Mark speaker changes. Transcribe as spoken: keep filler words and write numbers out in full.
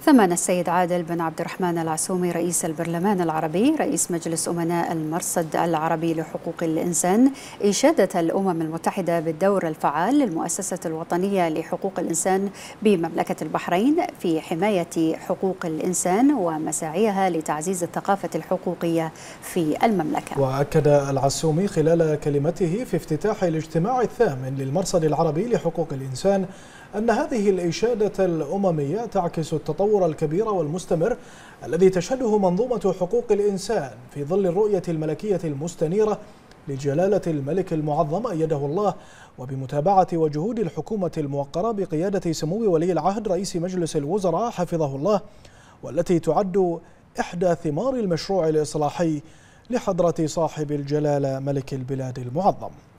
Speaker 1: ثمن السيد عادل بن عبد الرحمن العسومي رئيس البرلمان العربي رئيس مجلس أمناء المرصد العربي لحقوق الإنسان إشادة الأمم المتحدة بالدور الفعال للمؤسسة الوطنية لحقوق الإنسان بمملكة البحرين في حماية حقوق الإنسان ومساعيها لتعزيز الثقافة الحقوقية في المملكة.
Speaker 2: وأكد العسومي خلال كلمته في افتتاح الاجتماع الثامن للمرصد العربي لحقوق الإنسان أن هذه الإشادة الأممية تعكس التطور الكبير والمستمر الذي تشهده منظومة حقوق الإنسان في ظل الرؤية الملكية المستنيرة لجلالة الملك المعظم أيده الله، وبمتابعة وجهود الحكومة الموقرة بقيادة سمو ولي العهد رئيس مجلس الوزراء حفظه الله، والتي تعد إحدى ثمار المشروع الإصلاحي لحضرة صاحب الجلالة ملك البلاد المعظم.